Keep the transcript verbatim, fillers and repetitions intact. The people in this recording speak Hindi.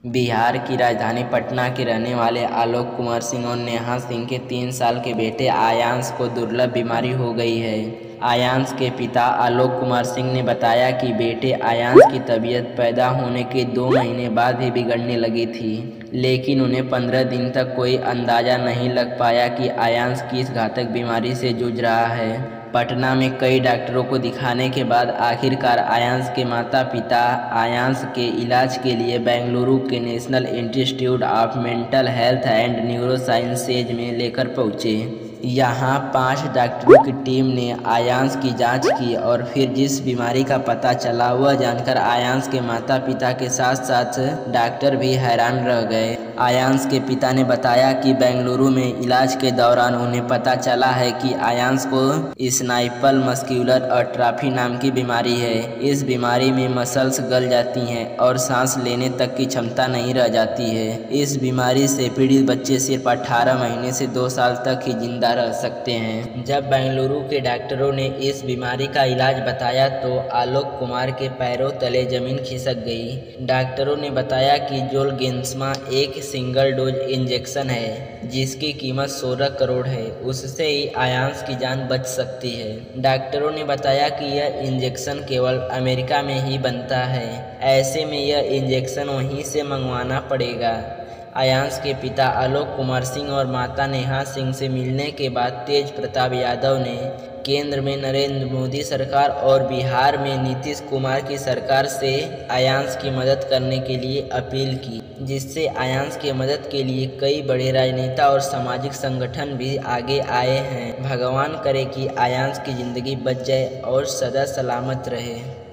बिहार की राजधानी पटना के रहने वाले आलोक कुमार सिंह और नेहा सिंह के तीन साल के बेटे आयांश को दुर्लभ बीमारी हो गई है। आयांश के पिता आलोक कुमार सिंह ने बताया कि बेटे आयांश की तबीयत पैदा होने के दो महीने बाद ही बिगड़ने लगी थी, लेकिन उन्हें पंद्रह दिन तक कोई अंदाज़ा नहीं लग पाया कि आयांश किस घातक बीमारी से जूझ रहा है। पटना में कई डॉक्टरों को दिखाने के बाद आखिरकार आयांश के माता पिता आयांश के इलाज के लिए बेंगलुरु के national institute of mental health and neurosciences में लेकर पहुंचे। यहाँ पांच डॉक्टरों की टीम ने आयांश की जांच की और फिर जिस बीमारी का पता चला वह जानकर आयांश के माता पिता के साथ साथ डॉक्टर भी हैरान रह गए। आयांश के पिता ने बताया कि बेंगलुरु में इलाज के दौरान उन्हें पता चला है कि आयांश को स्नाइपल मस्कुलर अट्राफी नाम की बीमारी है। इस बीमारी में मसल्स गल जाती हैं और सांस लेने तक की क्षमता नहीं रह जाती है। इस बीमारी से पीड़ित बच्चे सिर्फ अठारह महीने से दो साल तक ही जिंदा रह सकते हैं। जब बेंगलुरु के डॉक्टरों ने इस बीमारी का इलाज बताया तो आलोक कुमार के पैरों तले जमीन खिसक गई। डॉक्टरों ने बताया कि जोलगेंसमा एक सिंगल डोज इंजेक्शन है जिसकी कीमत सोलह करोड़ है, उससे ही आयांश की जान बच सकती है। डॉक्टरों ने बताया कि यह इंजेक्शन केवल अमेरिका में ही बनता है, ऐसे में यह इंजेक्शन वहीं से मंगवाना पड़ेगा। आयांश के पिता आलोक कुमार सिंह और माता नेहा सिंह से मिलने के बाद तेज प्रताप यादव ने केंद्र में नरेंद्र मोदी सरकार और बिहार में नीतीश कुमार की सरकार से आयांश की मदद करने के लिए अपील की, जिससे आयांश की मदद के लिए कई बड़े राजनेता और सामाजिक संगठन भी आगे आए हैं। भगवान करे कि आयांश की ज़िंदगी बच जाए और सदा सलामत रहे।